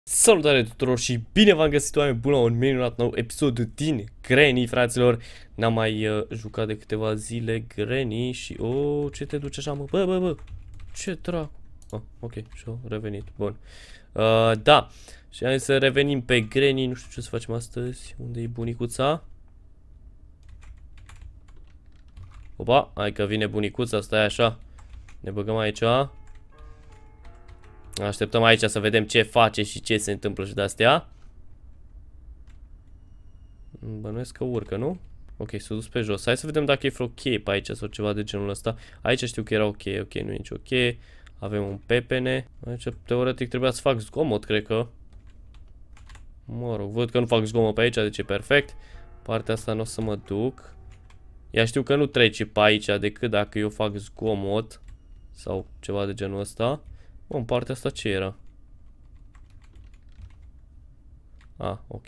Salutare tuturor și bine v-am găsit, oameni buni, la un minunat nou episod din Granny, fraților. N-am mai jucat de câteva zile Granny și... Oh, ce te duce așa, mă? Bă, ce dracu? Ok, și-au revenit, bun. Da, și hai să revenim pe Granny, nu știu ce să facem astăzi. Unde e bunicuța? Opa, hai că vine bunicuța, stai așa. Ne băgăm aici. Așteptăm aici să vedem ce face și ce se întâmplă și de-astea. Bănuiesc că urcă, nu? Ok, s-a dus pe jos. Hai să vedem dacă e vreo cheie pe aici sau ceva de genul ăsta. Aici știu că era ok, ok, nu e nicio cheie. Avem un pepene. Aici teoretic trebuia să fac zgomot, cred că. Mă rog, văd că nu fac zgomot pe aici, deci e perfect. Partea asta nu o să mă duc. Ea știu că nu trece pe aici decât dacă eu fac zgomot sau ceva de genul ăsta. Bă, în partea asta ce era? Ok.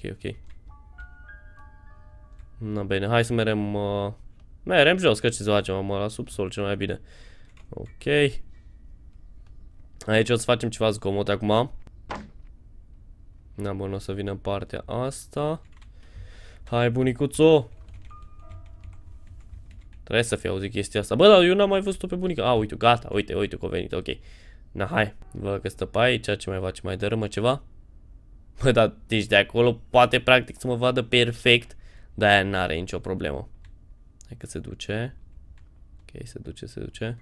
Na bine, hai să merem jos, că ce să facem, la subsol, cel mai bine. Ok. Aici o să facem ceva zgomot acum. Na bun, o să vină în partea asta. Hai, bunicuțo! Trebuie să fie auzit chestia asta. Bă, dar eu n-am mai văzut-o pe bunica. Uite, gata, uite că a venit, ok. Na, hai, văd că stă pe aici, ce mai face, mai dărâmă ceva? Bă, dar deci de acolo poate practic să mă vadă perfect, dar aia n-are nicio problemă. Hai că se duce. Ok, se duce.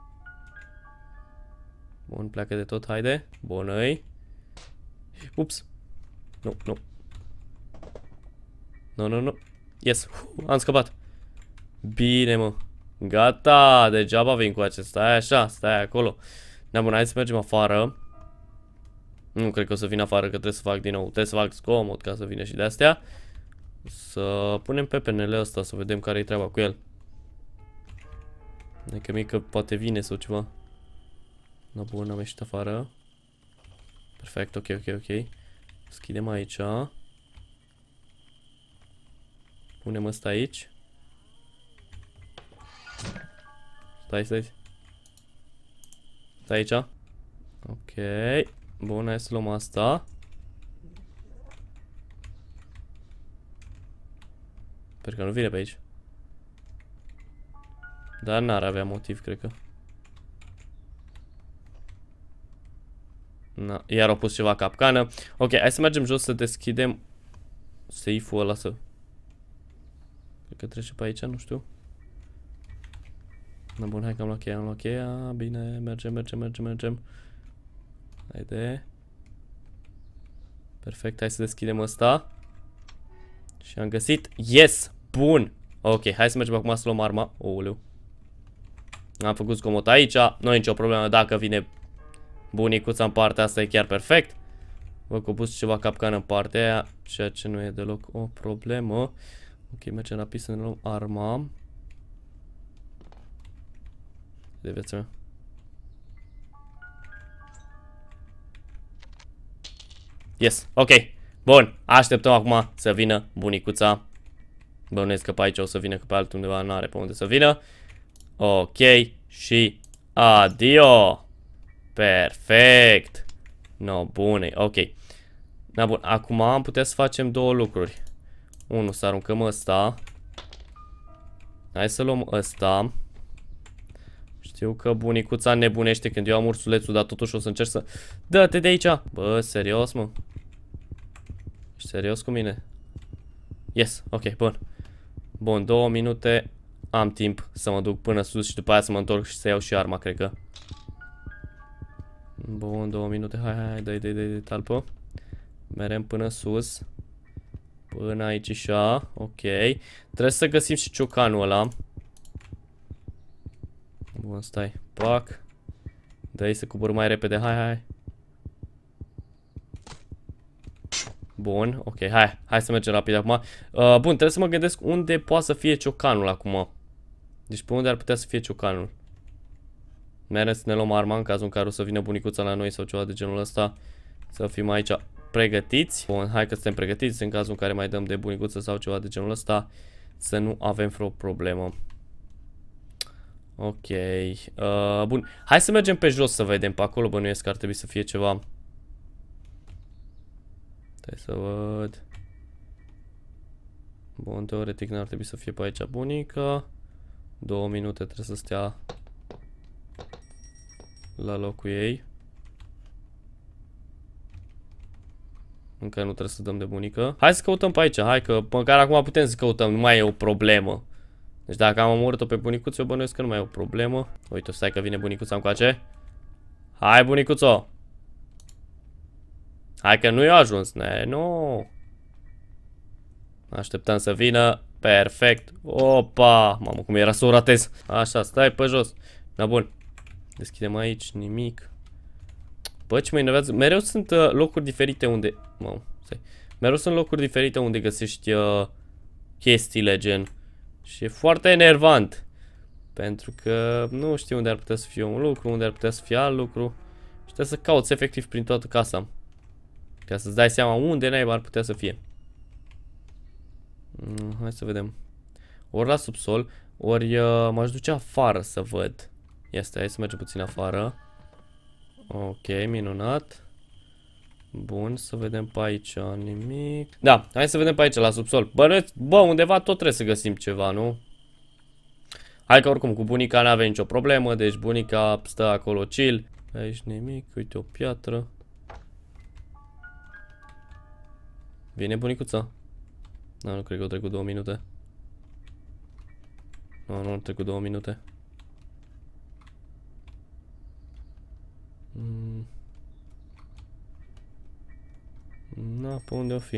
Bun, pleacă de tot, haide. Bună-i. Ups. Nu. Yes, am scăpat. Bine, mă. Gata, degeaba vin cu acesta. Stai așa, stai acolo. Da, bun, hai să mergem afară. Nu cred că o să vin afară, că trebuie să fac din nou. Trebuie să fac zgomot ca să vină și de-astea. Să punem pepenele ăsta, să vedem care-i treaba cu el. Adică mică poate vine sau ceva. Da, bun, am ieșit afară. Perfect, ok. Deschidem aici. Punem ăsta aici. Stai aici. Ok. Bun, hai să luăm asta. Sper că nu vine pe aici. Dar n-ar avea motiv, cred că. Na, iar au pus ceva capcană. Ok, hai să mergem jos să deschidem safe-ul ăla să... Cred că trece pe aici, nu știu. Na bun, hai că am luat cheia. Bine, mergem. Haide. Perfect, hai să deschidem ăsta. Și am găsit. Yes! Bun! Ok, hai să mergem acum să luăm arma. Ouleu. Am făcut zgomot aici. Nu e nicio problemă dacă vine bunicuța în partea asta, e chiar perfect. Văd că a pus ceva capcană în partea aia, ceea ce nu e deloc o problemă. Ok, mergem rapid să ne luăm arma. De viața mea. Yes, ok. Bun, așteptăm acum să vină bunicuța. Bănuiesc că pe aici o să vină, că pe altundeva n-are pe unde să vină. Ok, și adio. Perfect. No, bune, ok. Da, bun, acum am putea să facem două lucruri. Unu, să aruncăm ăsta. Hai să luăm ăsta. Știu că bunicuța nebunește când eu am ursulețul, dar totuși o să încerc să... Dă-te de aici! Bă, serios, mă? Ești serios cu mine? Yes, ok, bun. Bun, 2 minute. Am timp să mă duc până sus și după aia să mă întorc și să iau și arma, cred că. Bun, 2 minute. Hai, dă-i talpă. Merem până sus. Până aici așa. Ok. Trebuie să găsim și ciocanul ăla. Bun, stai. Pac. Dă-i să cobor mai repede. Hai. Bun, ok, hai să mergem rapid acum. Bun, trebuie să mă gândesc unde poate să fie ciocanul acum. Deci pe unde ar putea să fie ciocanul? Merem să ne luăm arma în cazul în care o să vină bunicuța la noi sau ceva de genul ăsta. Să fim aici pregătiți. Bun, hai că suntem pregătiți în cazul în care mai dăm de bunicuță sau ceva de genul ăsta. Să nu avem vreo problemă. Ok. Bun, hai să mergem pe jos să vedem. Pe acolo bănuiesc că ar trebui să fie ceva. Stai să văd. Bun, teoretic n-ar trebui să fie pe aici bunica. 2 minute trebuie să stea la locul ei. Încă nu trebuie să dăm de bunică. Hai să căutăm pe aici, hai că măcar acum putem să căutăm, nu mai e o problemă. Deci dacă am omorât-o pe bunicuță, eu bănuiesc că nu mai e o problemă. Uite, stai că vine bunicuța încoace. Hai, bunicuțo! Hai că nu i-a ajuns, nu. Așteptăm să vină. Perfect. Opa! Mamă, cum era să o ratez. Așa, stai pe jos. Da, bun. Deschidem aici, nimic. Bă, ce mă enervează. Mereu sunt locuri diferite unde... Mamă, stai. Mereu sunt locuri diferite unde găsești chestiile, gen. Și e foarte enervant. Pentru că nu știu unde ar putea să fie un lucru, unde ar putea să fie alt lucru. Și trebuie să cauți efectiv prin toată casa. Ca să-ți dai seama unde naiba ar putea să fie. Hai să vedem. Ori la subsol, ori m-aș duce afară să văd. Este, hai să mergem puțin afară. Ok, minunat. Bun, să vedem pe aici nimic. Da, hai să vedem pe aici la subsol. Bă, undeva tot trebuie să găsim ceva, nu? Hai că oricum cu bunica n-avem nicio problemă. Deci bunica stă acolo chill. Aici nimic, uite o piatră. Vine bunicuța? Nu cred că au trecut 2 minute. Nu au trecut 2 minute. Na, pe unde o fi?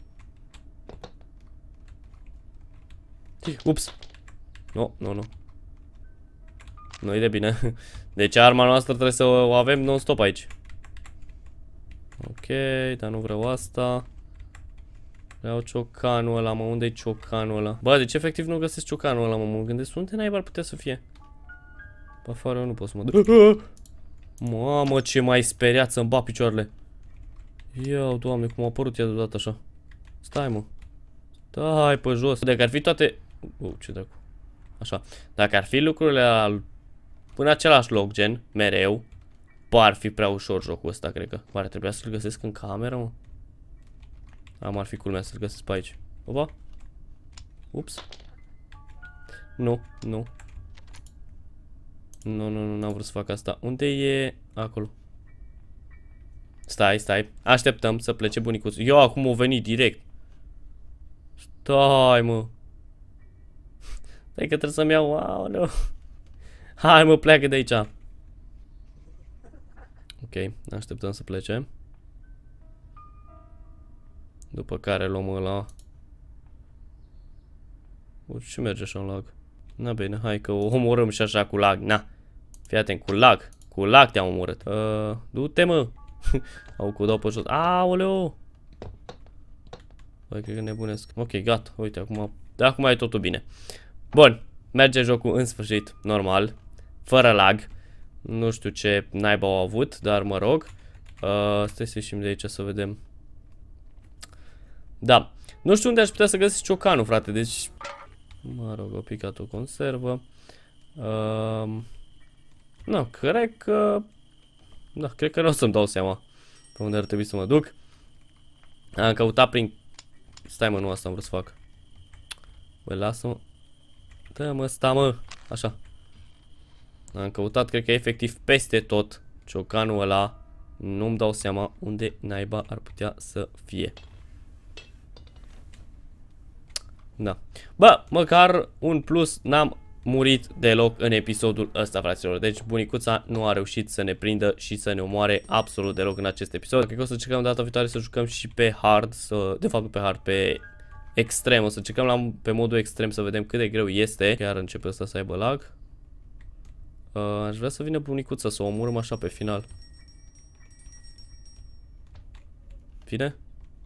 Ups! Nu. Nu-i de bine. Deci arma noastră trebuie să o avem non-stop aici. Ok, dar nu vreau asta. Vreau ciocanul ăla, mă, unde-i ciocanul ăla? Bă, deci efectiv nu găsesc ciocanul ăla, mă gândesc unde naiba ar putea să fie. Pe afară eu nu pot să mă duc. Mamă, ce mai speriat să-mi bat picioarele. Iau, Doamne, cum a apărut ea deodată așa. Stai, mă. Stai pe jos. Dacă ar fi toate... ce dracu. Așa. Dacă ar fi lucrurile în același loc, gen, mereu, bă, ar fi prea ușor jocul ăsta, cred că. Oare trebuia să-l găsesc în cameră, mă? Ar fi culmea să-l găsesc pe aici. Opa. Ups. Nu. Nu, n-am vrut să fac asta. Unde e? Acolo. Stai. Așteptăm să plece bunicuțul. Eu acum o venit direct. Stai, mă. Stai că trebuie să-mi iau. Aoleu. Hai, mă, pleacă de aici. Ok, așteptăm să plece. După care luăm ăla. Ce merge așa în lag? Na bine, hai că o omorâm și așa cu lag. Na, fii atent, cu lag. Cu lag te-am omorât. Du-te, mă. Au cu dau pe jos. Aoleu. Băi, cred că nebunesc. Ok, gata, uite, acum e totul bine. Bun, merge jocul în sfârșit, normal. Fără lag. Nu știu ce naiba au avut, dar mă rog. Stai să ieșim de aici să vedem. Da, nu știu unde aș putea să găsesc ciocanul, frate, deci... Mă rog, o picat o conservă. Nu, cred că... Da, cred că nu o să-mi dau seama pe unde ar trebui să mă duc. Am căutat prin... Stai, mă, nu asta am vrut să fac. Băi, lasă-mă. Dă-mă, sta, mă. Așa. Am căutat, cred că efectiv peste tot ciocanul ăla. Nu-mi dau seama unde naiba ar putea să fie. Da. Bă, măcar un plus, n-am murit deloc în episodul ăsta, fraților. Deci bunicuța nu a reușit să ne prindă și să ne omoare absolut deloc în acest episod. Cred că o să încercăm data viitoare să jucăm și pe hard, de fapt pe hard, pe extrem. O să încercăm pe modul extrem să vedem cât de greu este. Chiar începe ăsta să aibă lag. Aș vrea să vină bunicuța să o omorâm așa pe final. Vine?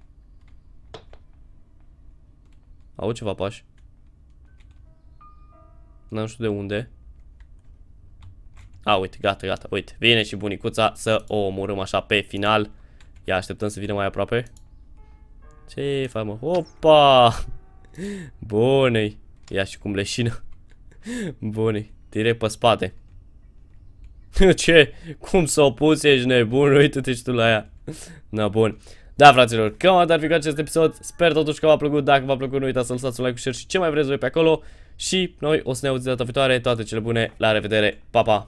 Au ceva pași. Nu știu de unde. Uite, gata, uite. Vine și bunicuța să o omorâm așa pe final. Ia, așteptăm să vină mai aproape. Ce fac, mă? Opa! Bune-i. Ia și cum leșină. Bune-i. Direct pe spate. Ce? Cum s-o pus? Ești nebun? Uite-te și tu la ea. Na, bun. Da, fraților, cam atât ar fi cu acest episod. Sper totuși că v-a plăcut. Dacă v-a plăcut, nu uitați să lăsați un like, share și ce mai vreți voi pe acolo. Și noi o să ne auzim data viitoare. Toate cele bune, la revedere, pa, pa!